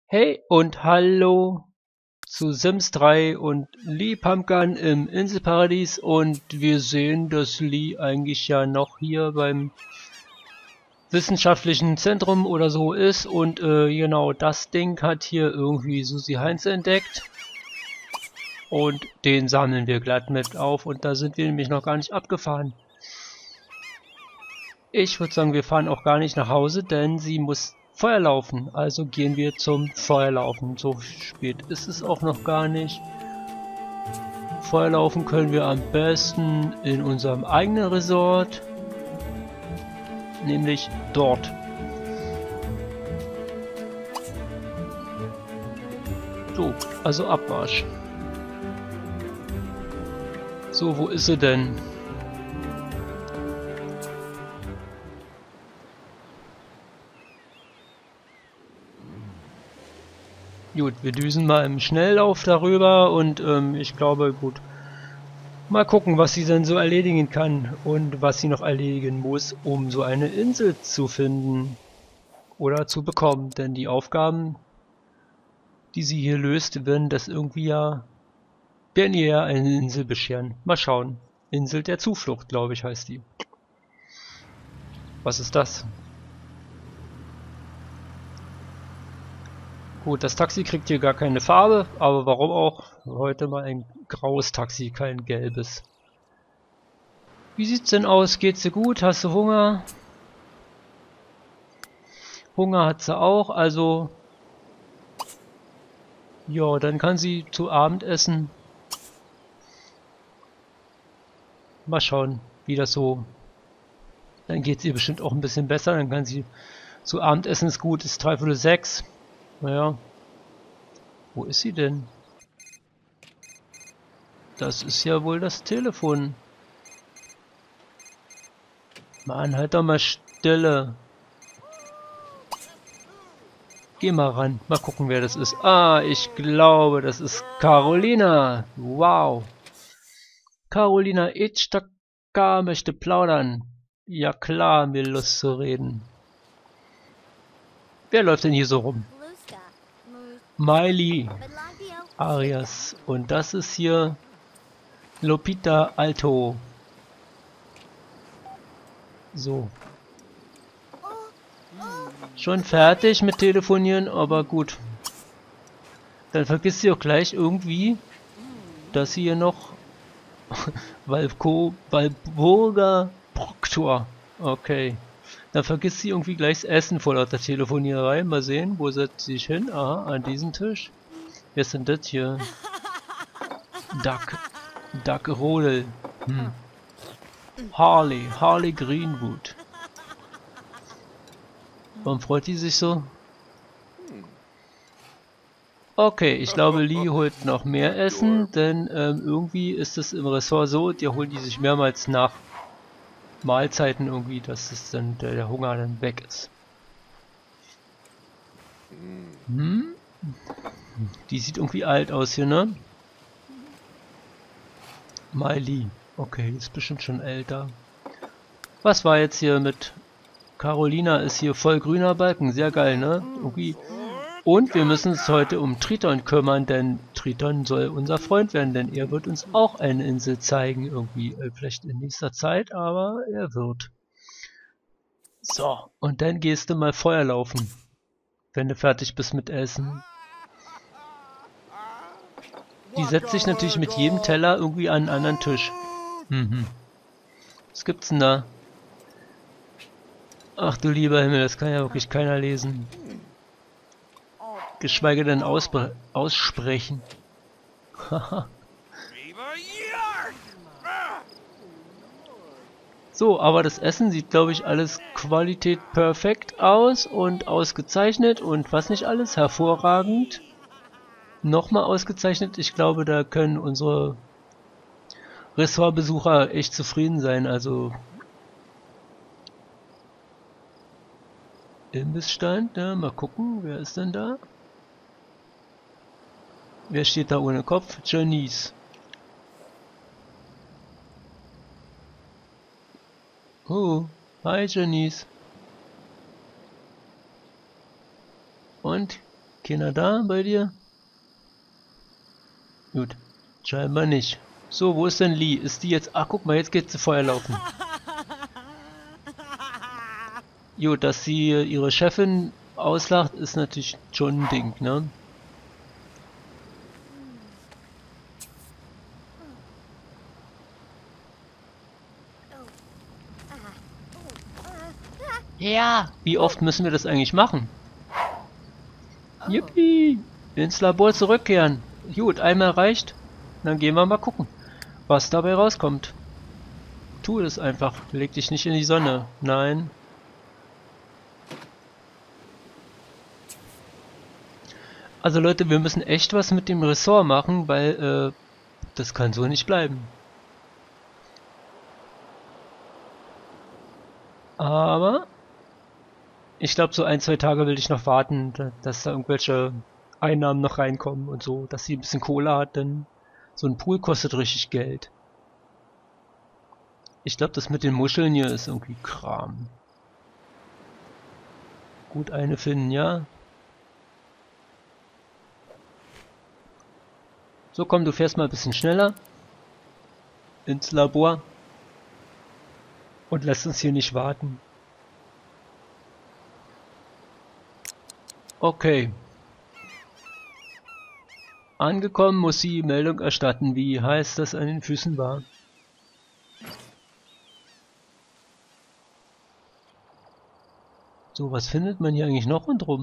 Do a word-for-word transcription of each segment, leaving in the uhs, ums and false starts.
Hey und hallo zu Sims drei und Lee Pumpgun im Inselparadies, und wir sehen, dass Lee eigentlich ja noch hier beim wissenschaftlichen Zentrum oder so ist, und äh, genau das Ding hat hier irgendwie Susi Heinz entdeckt und den sammeln wir glatt mit auf, und da sind wir nämlich noch gar nicht abgefahren. Ich würde sagen, wir fahren auch gar nicht nach Hause, denn sie muss Feuer laufen. Also gehen wir zum Feuerlaufen. So spät ist es auch noch gar nicht. Feuerlaufen können wir am besten in unserem eigenen Resort. Nämlich dort. So, also Abmarsch. So, wo ist sie denn? Gut, wir düsen mal im Schnelllauf darüber und ähm, ich glaube, gut. Mal gucken, was sie denn so erledigen kann und was sie noch erledigen muss, um so eine Insel zu finden oder zu bekommen. Denn die Aufgaben, die sie hier löst, werden das irgendwie ja, werden ihr ja eine Insel bescheren. Mal schauen. Insel der Zuflucht, glaube ich, heißt die. Was ist das? Gut, das Taxi kriegt hier gar keine Farbe, aber warum auch? Heute mal ein graues Taxi, kein gelbes. Wie sieht's denn aus? Geht's dir gut? Hast du Hunger? Hunger hat sie auch, also ja, dann kann sie zu Abend essen. Mal schauen, wie das so. Dann geht's ihr bestimmt auch ein bisschen besser. Dann kann sie zu Abend essen. Ist gut, ist dreiviertel sechs. Naja. Wo ist sie denn? Das ist ja wohl das Telefon. Mann, halt doch mal Stille. Geh mal ran. Mal gucken, wer das ist. Ah, ich glaube, das ist Carolina. Wow. Carolina Itchtaka möchte plaudern. Ja klar, mir Lust zu reden. Wer läuft denn hier so rum? Miley Arias. Und das ist hier Lupita Alto. So. Schon fertig mit Telefonieren, aber gut. Dann vergisst sie auch gleich irgendwie, dass sie hier noch Valko, Valburga Proktor. Okay. Dann vergisst sie irgendwie gleich das Essen vor lauter Telefonierei. Mal sehen, wo setzt sie sich hin? Aha, an diesen Tisch. Wer ist denn das hier? Duck. Duck Rodel. Hm. Harley. Harley Greenwood. Warum freut die sich so? Okay, ich glaube, Lee holt noch mehr Essen, denn ähm, irgendwie ist es im Ressort so, die holen die sich mehrmals nach Mahlzeiten irgendwie, dass es dann der, der Hunger dann weg ist. Hm? Die sieht irgendwie alt aus hier, ne? Miley. Okay, ist bestimmt schon älter. Was war jetzt hier mit Carolina? Ist hier voll grüner Balken. Sehr geil, ne? Irgendwie. Und wir müssen uns heute um Triton kümmern, denn Triton soll unser Freund werden, denn er wird uns auch eine Insel zeigen, irgendwie. Äh, vielleicht in nächster Zeit, aber er wird. So, und dann gehst du mal Feuer laufen, wenn du fertig bist mit Essen. Die setzt sich natürlich mit jedem Teller irgendwie an einen anderen Tisch. Mhm. Was gibt's denn da? Ach du lieber Himmel, das kann ja wirklich keiner lesen. Geschweige denn auspre aussprechen. So, aber das Essen sieht, glaube ich, alles Qualität perfekt aus und ausgezeichnet und was nicht alles, hervorragend. Nochmal ausgezeichnet, ich glaube, da können unsere Ressortbesucher echt zufrieden sein, also Imbissstand, ja, mal gucken, wer ist denn da? Wer steht da ohne Kopf? Janice. Oh, hi Janice. Und? Keiner da bei dir? Gut, scheinbar nicht. So, wo ist denn Lee? Ist die jetzt... Ach, guck mal, jetzt geht sie Feuer laufen. Gut, dass sie ihre Chefin auslacht, ist natürlich schon ein Ding, ne? Ja! Wie oft müssen wir das eigentlich machen? Yippie! Ins Labor zurückkehren. Gut, einmal reicht. Dann gehen wir mal gucken, was dabei rauskommt. Tu es einfach. Leg dich nicht in die Sonne. Nein. Also Leute, wir müssen echt was mit dem Ressort machen, weil äh, das kann so nicht bleiben. Aber ich glaube, so ein, zwei Tage will ich noch warten, dass da irgendwelche Einnahmen noch reinkommen und so, dass sie ein bisschen Kohle hat, denn so ein Pool kostet richtig Geld. Ich glaube, das mit den Muscheln hier ist irgendwie Kram. Gut, eine finden, ja. So, komm, du fährst mal ein bisschen schneller ins Labor und lässt uns hier nicht warten. Okay. Angekommen muss sie Meldung erstatten, wie heiß das an den Füßen war. So, was findet man hier eigentlich noch rundherum?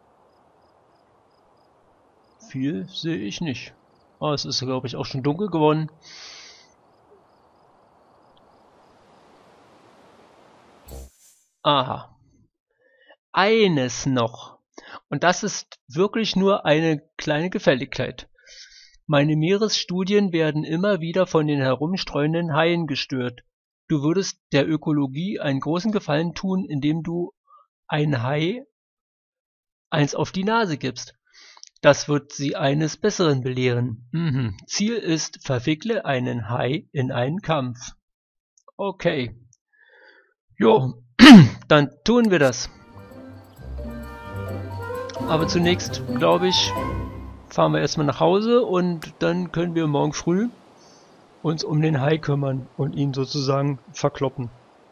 Viel sehe ich nicht. Oh, es ist, glaube ich, auch schon dunkel geworden. Aha. Eines noch. Und das ist wirklich nur eine kleine Gefälligkeit. Meine Meeresstudien werden immer wieder von den herumstreuenden Haien gestört. Du würdest der Ökologie einen großen Gefallen tun, indem du ein Hai eins auf die Nase gibst. Das wird sie eines Besseren belehren. Mhm. Ziel ist, verwickle einen Hai in einen Kampf. Okay. Jo, dann tun wir das. Aber zunächst, glaube ich, fahren wir erstmal nach Hause und dann können wir morgen früh uns um den Hai kümmern und ihn sozusagen verkloppen.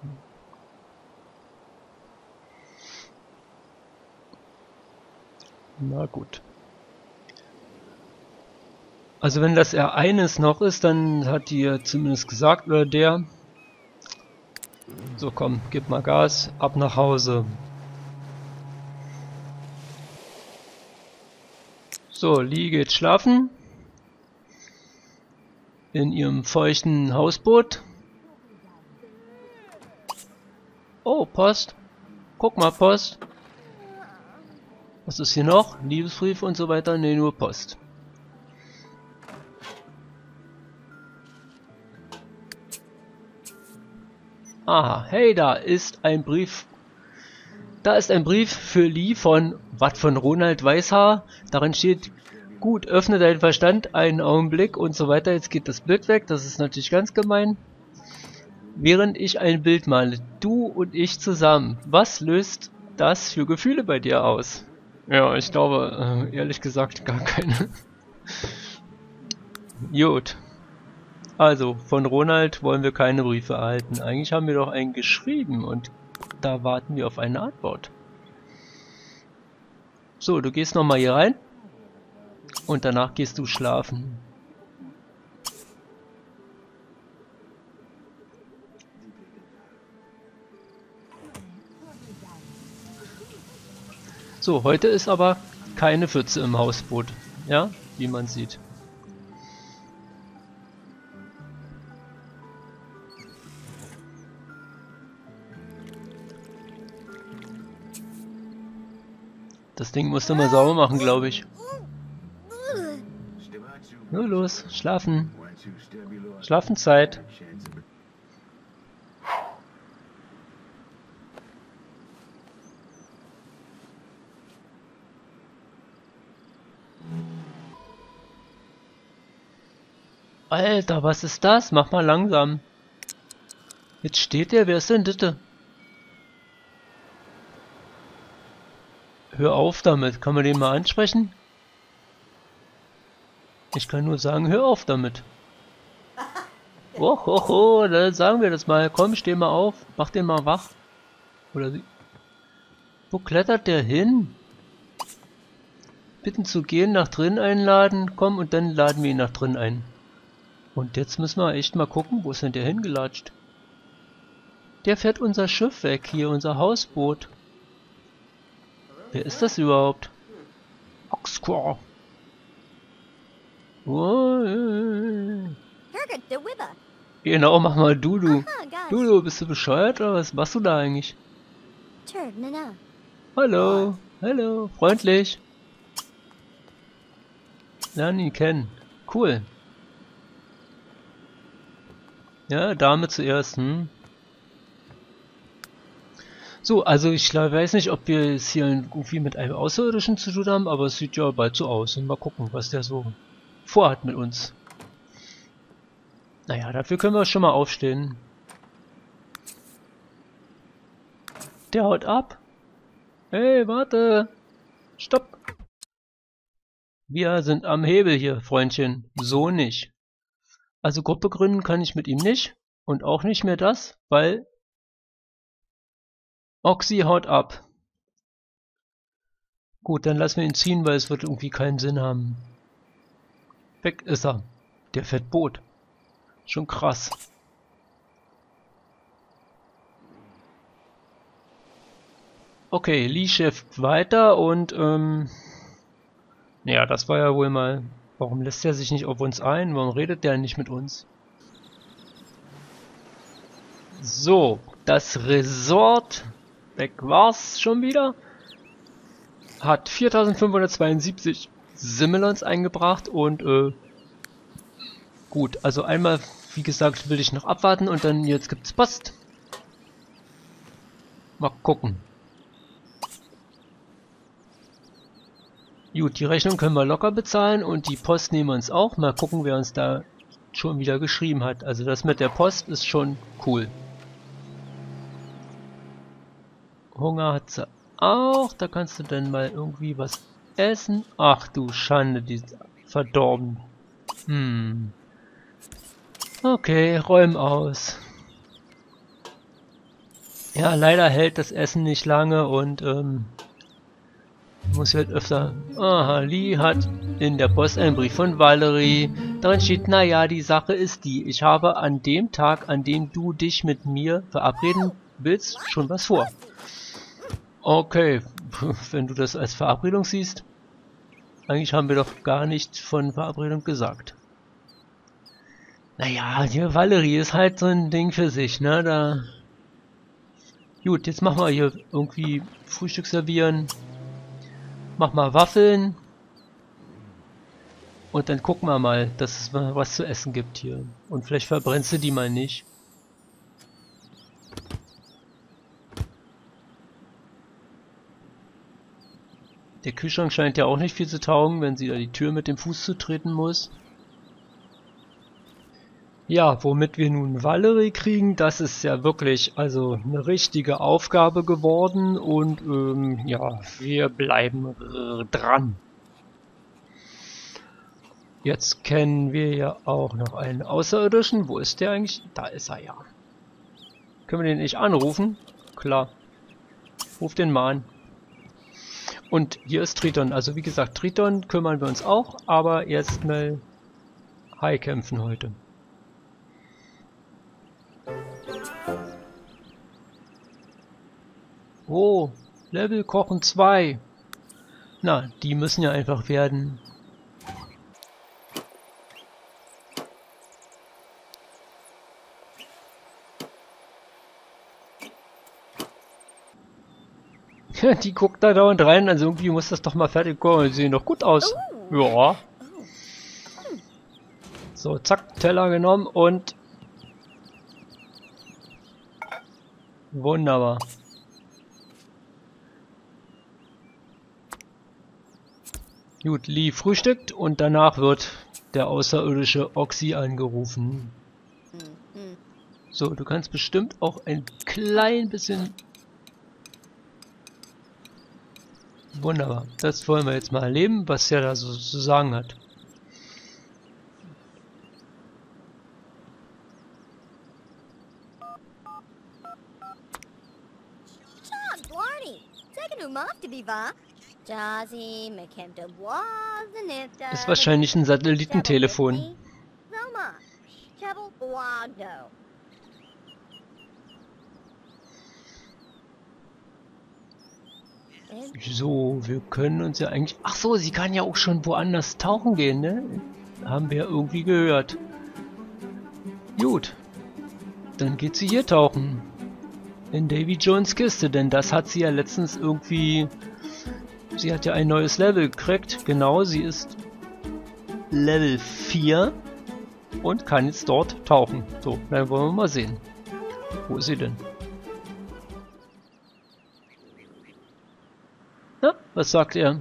Na gut. Also wenn das R eins noch ist, dann hat die ja zumindest gesagt, oder der. So komm, gib mal Gas, ab nach Hause. So, Lee geht schlafen. In ihrem feuchten Hausboot. Oh, Post. Guck mal, Post. Was ist hier noch? Liebesbrief und so weiter? Ne, nur Post. Aha, hey, da ist ein Brief. Da ist ein Brief für Lee von, was von Ronald Weißhaar. Darin steht, gut, öffne deinen Verstand, einen Augenblick und so weiter. Jetzt geht das Bild weg, das ist natürlich ganz gemein. Während ich ein Bild male, du und ich zusammen, was löst das für Gefühle bei dir aus? Ja, ich glaube, äh, ehrlich gesagt, gar keine. Gut. Also, von Ronald wollen wir keine Briefe erhalten. Eigentlich haben wir doch einen geschrieben und da warten wir auf eine Antwort. So, du gehst nochmal hier rein und danach gehst du schlafen. So, heute ist aber keine Pfütze im Hausboot, ja, wie man sieht. Das Ding musst du mal sauber machen, glaube ich. Nur los, schlafen. Schlafenszeit. Alter, was ist das? Mach mal langsam. Jetzt steht der, wer ist denn das? Hör auf damit. Kann man den mal ansprechen? Ich kann nur sagen, hör auf damit. Oh, oh, oh, dann sagen wir das mal. Komm, steh mal auf. Mach den mal wach. Oder sie. Wo klettert der hin? Bitten zu gehen, nach drin einladen. Komm, und dann laden wir ihn nach drin ein. Und jetzt müssen wir echt mal gucken, wo ist denn der hingelatscht? Der fährt unser Schiff weg, hier, unser Hausboot. Wer ist das überhaupt? Oxcore. Oh, äh. Genau, mach mal du, du. Du, du, bist du bescheuert oder was machst du da eigentlich? Hallo, hallo, freundlich. Lernen ihn kennen. Cool. Ja, Dame zuerst, hm? So, also ich weiß nicht, ob wir es hier irgendwie mit einem Außerirdischen zu tun haben, aber es sieht ja bald so aus. Und mal gucken, was der so vorhat mit uns. Naja, dafür können wir schon mal aufstehen. Der haut ab. Hey, warte. Stopp. Wir sind am Hebel hier, Freundchen. So nicht. Also Gruppe gründen kann ich mit ihm nicht. Und auch nicht mehr das, weil Oxy haut ab. Gut, dann lassen wir ihn ziehen, weil es wird irgendwie keinen Sinn haben. Weg ist er. Der fährt Boot. Schon krass. Okay, Lee schifft weiter und ähm... ja, das war ja wohl mal... Warum lässt er sich nicht auf uns ein? Warum redet der nicht mit uns? So, das Resort, weg war's schon wieder, hat viertausendfünfhundertzweiundsiebzig Similons eingebracht und äh, gut, also einmal, wie gesagt, will ich noch abwarten und dann jetzt gibt's Post. Mal gucken. Gut, die Rechnung können wir locker bezahlen und die Post nehmen wir uns auch. Mal gucken, wer uns da schon wieder geschrieben hat. Also das mit der Post ist schon cool. Hunger hat sie auch. Da kannst du dann mal irgendwie was essen. Ach du Schande, die ist verdorben. Hm. Okay, räum aus. Ja, leider hält das Essen nicht lange und ähm, muss halt öfter... Aha, Lee hat in der Post einen Brief von Valerie. Darin steht, naja, die Sache ist die. Ich habe an dem Tag, an dem du dich mit mir verabreden willst, schon was vor. Okay, wenn du das als Verabredung siehst. Eigentlich haben wir doch gar nicht von Verabredung gesagt. Naja, hier Valerie ist halt so ein Ding für sich, ne? Da... Gut, jetzt machen wir hier irgendwie Frühstück servieren. Mach mal Waffeln. Und dann gucken wir mal, dass es mal was zu essen gibt hier. Und vielleicht verbrennst du die mal nicht. Der Kühlschrank scheint ja auch nicht viel zu taugen, wenn sie da die Tür mit dem Fuß zutreten muss. Ja, womit wir nun Valerie kriegen, das ist ja wirklich also eine richtige Aufgabe geworden und ähm, ja, wir bleiben äh, dran. Jetzt kennen wir ja auch noch einen Außerirdischen. Wo ist der eigentlich? Da ist er ja. Können wir den nicht anrufen? Klar. Ruf den mal an. Und hier ist Triton. Also wie gesagt, Triton kümmern wir uns auch, aber erstmal High kämpfen heute. Oh, Level Kochen zwei. Na, die müssen ja einfach werden. Die guckt da dauernd rein, also irgendwie muss das doch mal fertig kommen. Die sehen doch gut aus. Ja. So, zack, Teller genommen und... Wunderbar. Gut, Lee frühstückt und danach wird der außerirdische Oxy angerufen. So, du kannst bestimmt auch ein klein bisschen Wunderbar. Das wollen wir jetzt mal erleben, was er da so zu sagen hat. Ist wahrscheinlich ein Satellitentelefon. So, wir können uns ja eigentlich... Ach so, sie kann ja auch schon woanders tauchen gehen, ne? Haben wir ja irgendwie gehört. Gut. Dann geht sie hier tauchen. In Davy Jones Kiste, denn das hat sie ja letztens irgendwie... Sie hat ja ein neues Level gekriegt. Genau, sie ist Level vier und kann jetzt dort tauchen. So, dann wollen wir mal sehen. Wo ist sie denn? Na, was sagt er?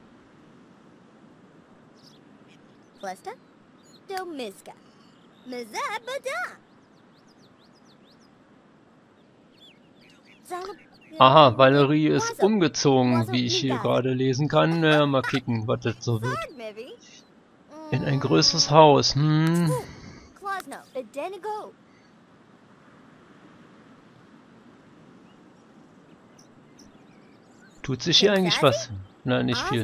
Aha, Valerie ist umgezogen, wie ich hier gerade lesen kann. Ja, mal kicken, was das so wird. In ein größeres Haus. Hm. Tut sich hier eigentlich was? Nein, nicht viel.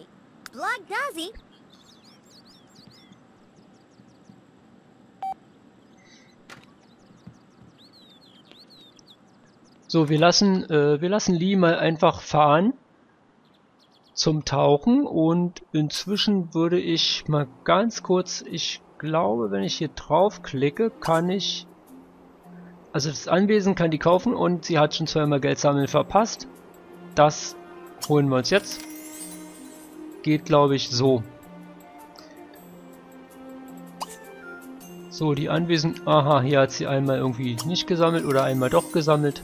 So, wir lassen, äh, wir lassen Lee mal einfach fahren zum Tauchen und inzwischen würde ich mal ganz kurz, ich glaube, wenn ich hier drauf klicke, kann ich, also das Anwesen kann die kaufen und sie hat schon zweimal Geld sammeln verpasst. Das holen wir uns jetzt. Geht, glaube ich, so. So, die Anwesen, aha, hier hat sie einmal irgendwie nicht gesammelt oder einmal doch gesammelt.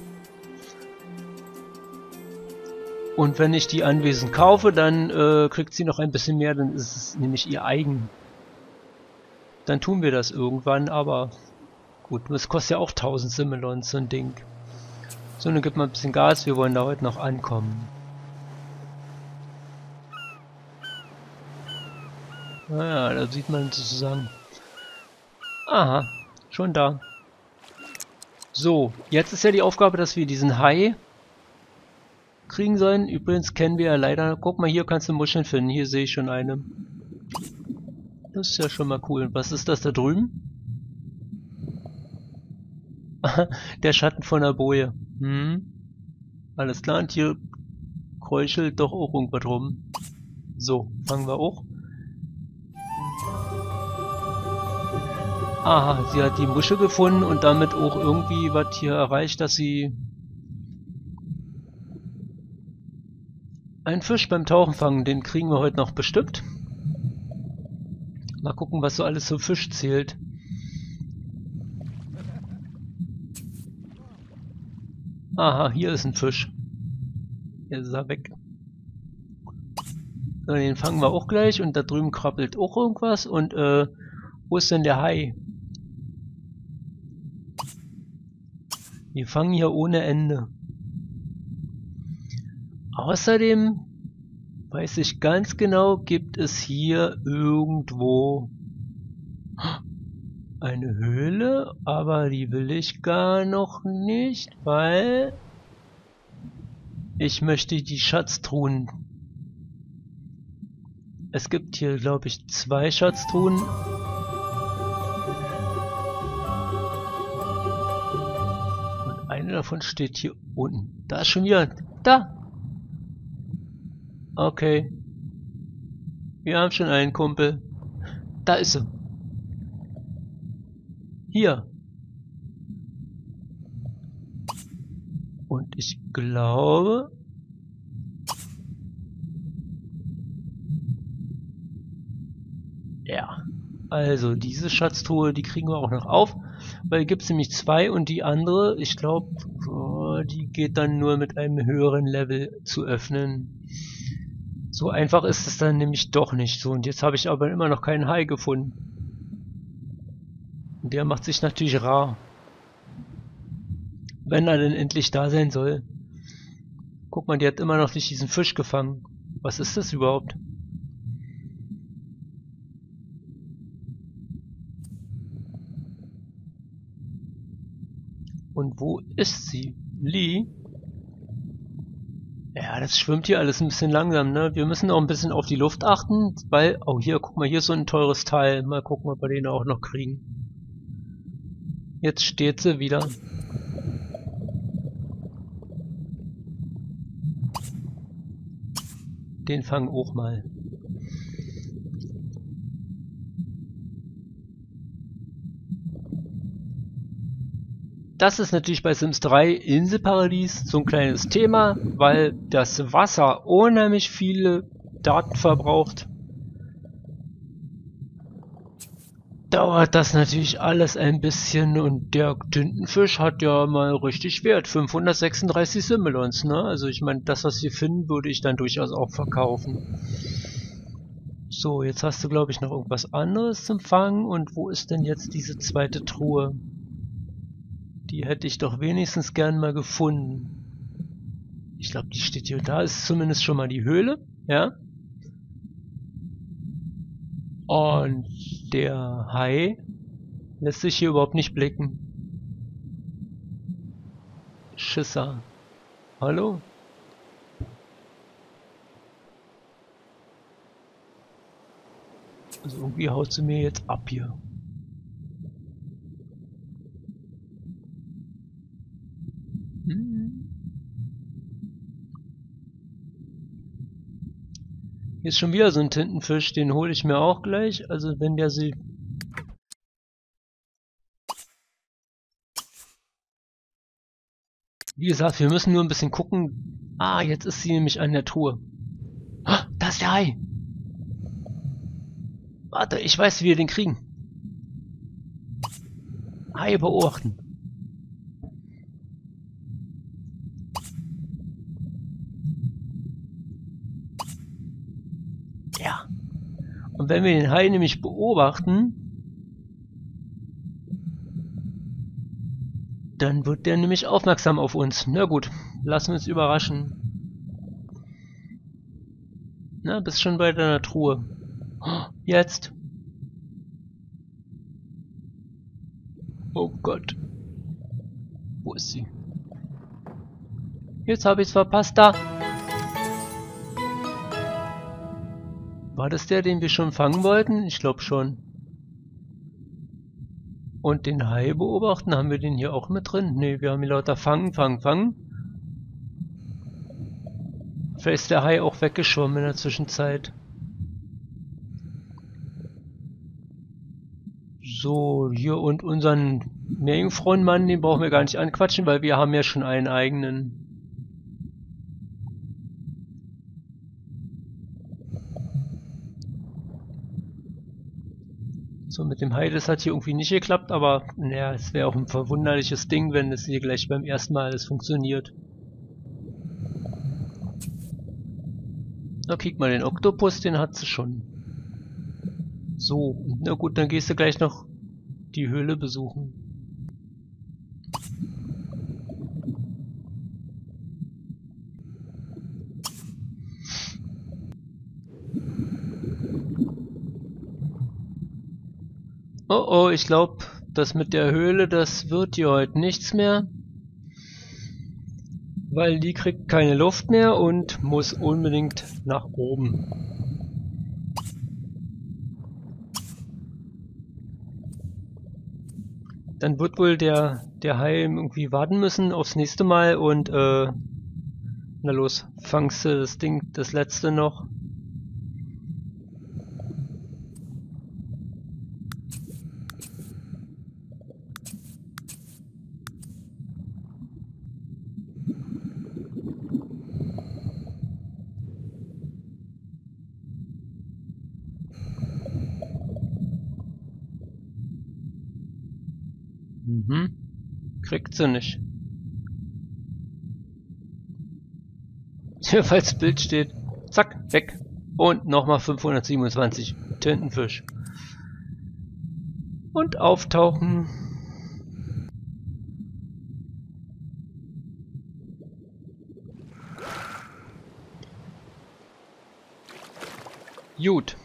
Und wenn ich die Anwesen kaufe, dann äh, kriegt sie noch ein bisschen mehr, dann ist es nämlich ihr eigen. Dann tun wir das irgendwann, aber gut, das kostet ja auch tausend Simmelons, so ein Ding. So, dann gibt man ein bisschen Gas, wir wollen da heute noch ankommen. Naja, da sieht man sozusagen. Aha, schon da. So, jetzt ist ja die Aufgabe, dass wir diesen Hai kriegen sollen. Übrigens kennen wir ja leider... Guck mal, hier kannst du Muscheln finden. Hier sehe ich schon eine. Das ist ja schon mal cool. Was ist das da drüben? Der Schatten von der Boje. Hm. Alles klar, und hier kräuchelt doch auch irgendwas rum. So, fangen wir auch. Aha, sie hat die Muschel gefunden und damit auch irgendwie was hier erreicht, dass sie einen Fisch beim Tauchen fangen. Den kriegen wir heute noch bestimmt. Mal gucken, was so alles zum Fisch zählt. Aha, hier ist ein Fisch. Jetzt ist er weg. So, den fangen wir auch gleich und da drüben krabbelt auch irgendwas. Und äh, wo ist denn der Hai? Wir fangen hier ohne Ende. Außerdem weiß ich ganz genau, gibt es hier irgendwo eine Höhle, aber die will ich gar noch nicht, weil ich möchte die Schatztruhen. Es gibt hier, glaube ich, zwei Schatztruhen. Und eine davon steht hier unten. Da ist schon wieder... Da! Okay. Wir haben schon einen Kumpel. Da ist sie. Hier. Und ich glaube... Ja. Also diese Schatztruhe, die kriegen wir auch noch auf. Weil gibt es nämlich zwei und die andere, ich glaube, oh, die geht dann nur mit einem höheren Level zu öffnen. So einfach ist es dann nämlich doch nicht so. Und jetzt habe ich aber immer noch keinen Hai gefunden. Und der macht sich natürlich rar. Wenn er denn endlich da sein soll. Guck mal, die hat immer noch nicht diesen Fisch gefangen. Was ist das überhaupt? Und wo ist sie? Lee? Ja, das schwimmt hier alles ein bisschen langsam, ne? Wir müssen auch ein bisschen auf die Luft achten, weil... Oh, hier, guck mal, hier ist so ein teures Teil. Mal gucken, ob wir den auch noch kriegen. Jetzt steht sie wieder. Den fangen auch mal. Das ist natürlich bei Sims drei Inselparadies so ein kleines Thema, weil das Wasser unheimlich viele Daten verbraucht. Dauert das natürlich alles ein bisschen und der Tintenfisch hat ja mal richtig Wert. fünfhundertsechsunddreißig Simoleons, ne? Also ich meine, das was wir finden, würde ich dann durchaus auch verkaufen. So, jetzt hast du glaube ich noch irgendwas anderes zum Fangen und wo ist denn jetzt diese zweite Truhe? Die hätte ich doch wenigstens gern mal gefunden. Ich glaube, die steht hier. Da ist zumindest schon mal die Höhle, ja? Und der Hai lässt sich hier überhaupt nicht blicken. Schisser. Hallo? Also irgendwie haut sie mir jetzt ab hier. Hm. Hier ist schon wieder so ein Tintenfisch, den hole ich mir auch gleich. Also wenn der sie... Wie gesagt, wir müssen nur ein bisschen gucken. Ah, jetzt ist sie nämlich an der Truhe. Ah, da ist der Hai. Warte, ich weiß, wie wir den kriegen. Hai beobachten. Ja. Und wenn wir den Hai nämlich beobachten, dann wird der nämlich aufmerksam auf uns. Na gut, lassen wir uns überraschen. Na, bist schon bei deiner Truhe. Jetzt. Oh Gott. Wo ist sie? Jetzt habe ich es verpasst. Da. War das der, den wir schon fangen wollten? Ich glaube schon. Und den Hai beobachten, haben wir den hier auch mit drin? Ne, wir haben hier lauter fangen, fangen, fangen. Vielleicht ist der Hai auch weggeschwommen in der Zwischenzeit. So, hier und unseren Meerjungfrauenmann, den brauchen wir gar nicht anquatschen, weil wir haben ja schon einen eigenen. So, mit dem Hai, das hat hier irgendwie nicht geklappt, aber naja, es wäre auch ein verwunderliches Ding, wenn es hier gleich beim ersten Mal alles funktioniert. Na, kick mal, den Oktopus, den hat sie schon. So, na gut, dann gehst du gleich noch die Höhle besuchen. Oh oh, ich glaube, das mit der Höhle, das wird hier heute nichts mehr. Weil die kriegt keine Luft mehr und muss unbedingt nach oben. Dann wird wohl der, der Hai irgendwie warten müssen aufs nächste Mal und äh, na los, fangst du das Ding, das letzte noch. Mhm. Kriegt sie nicht. Hier, falls das Bild steht. Zack, weg. Und nochmal fünfhundertsiebenundzwanzig. Tintenfisch. Und auftauchen. Gut.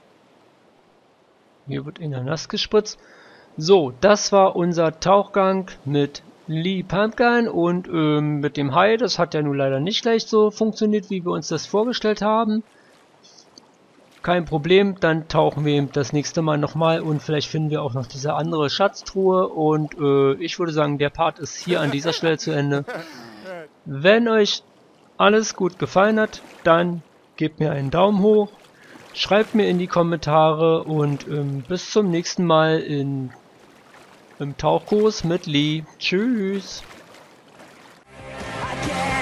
Hier wird in der nass gespritzt. So, das war unser Tauchgang mit Lee Pumpkin und ähm, mit dem Hai. Das hat ja nun leider nicht gleich so funktioniert, wie wir uns das vorgestellt haben. Kein Problem, dann tauchen wir eben das nächste Mal nochmal und vielleicht finden wir auch noch diese andere Schatztruhe. Und äh, ich würde sagen, der Part ist hier an dieser Stelle zu Ende. Wenn euch alles gut gefallen hat, dann gebt mir einen Daumen hoch. Schreibt mir in die Kommentare und ähm, bis zum nächsten Mal in, im Tauchkurs mit Lee. Tschüss! I can't